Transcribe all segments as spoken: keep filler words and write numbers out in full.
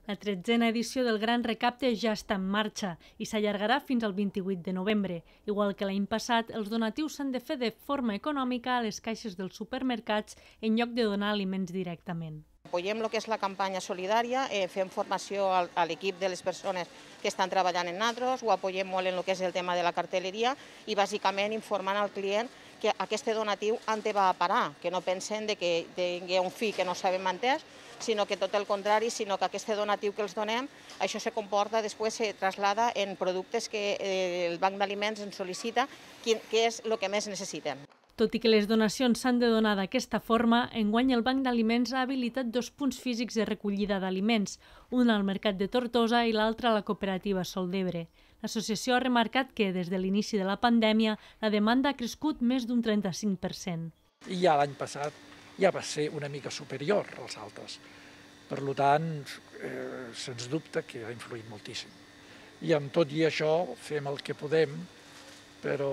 La tretzena edició del Gran Recapte ja està en marxa i s'allargarà fins al vint-i-vuit de novembre. Igual que l'any passat, els donatius s'han de fer de forma econòmica a les caixes dels supermercats en lloc de donar aliments directament. Apoyem el que és la campanya solidària, eh, fem formació al, a l'equip de les persones que estan treballant en nosaltres, ho apoyem molt en el que és el tema de la cartelleria i bàsicament informant al client que aquest donatiu on te va a parar, que no pensen de que tingui un fi que no sabem entès, sinó que tot el contrari, sinó que aquest donatiu que els donem, això se comporta, després se traslada en productes que eh, el Banc d'Aliments ens sol·licita, que, que és el que més necessitem. Tot i que les donacions s'han de donar d'aquesta forma, enguany el Banc d'Aliments ha habilitat dos punts físics de recollida d'aliments, un al Mercat de Tortosa i l'altre a la cooperativa Sol d'Ebre. L'associació ha remarcat que, des de l'inici de la pandèmia, la demanda ha crescut més d'un trenta-cinc per cent. I ja l'any passat ja va ser una mica superior als altres. Per tant, eh, sens dubte que ha influït moltíssim. I amb tot i això fem el que podem, però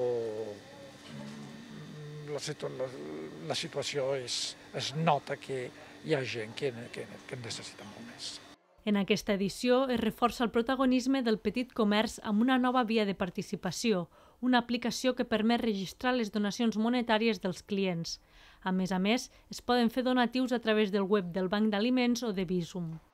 La, situ la, la situació és, es nota que hi ha gent que, que, que en necessita molt més. En aquesta edició es reforça el protagonisme del petit comerç amb una nova via de participació, una aplicació que permet registrar les donacions monetàries dels clients. A més a més, es poden fer donatius a través del web del Banc d'Aliments o de Bizum.